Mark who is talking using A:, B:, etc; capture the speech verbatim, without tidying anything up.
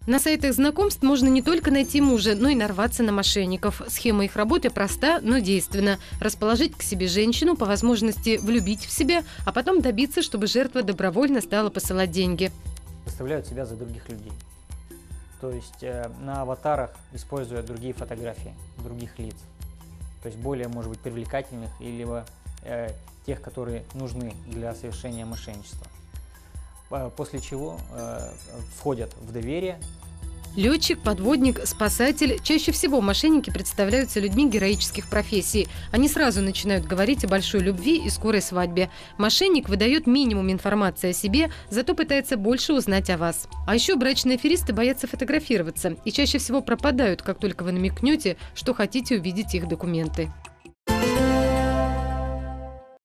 A: На сайтах знакомств можно не только найти мужа, но и нарваться на мошенников. Схема их работы проста, но действенна. Расположить к себе женщину, по возможности влюбить в себя, а потом добиться, чтобы жертва добровольно стала посылать деньги.
B: Выставляют себя за других людей. То есть э, на аватарах используют другие фотографии, других лиц. То есть более, может быть, привлекательных или э, тех, которые нужны для совершения мошенничества. После чего э, входят в доверие.
A: Летчик, подводник, спасатель. Чаще всего мошенники представляются людьми героических профессий. Они сразу начинают говорить о большой любви и скорой свадьбе. Мошенник выдает минимум информации о себе, зато пытается больше узнать о вас. А еще брачные аферисты боятся фотографироваться и чаще всего пропадают, как только вы намекнете, что хотите увидеть их документы.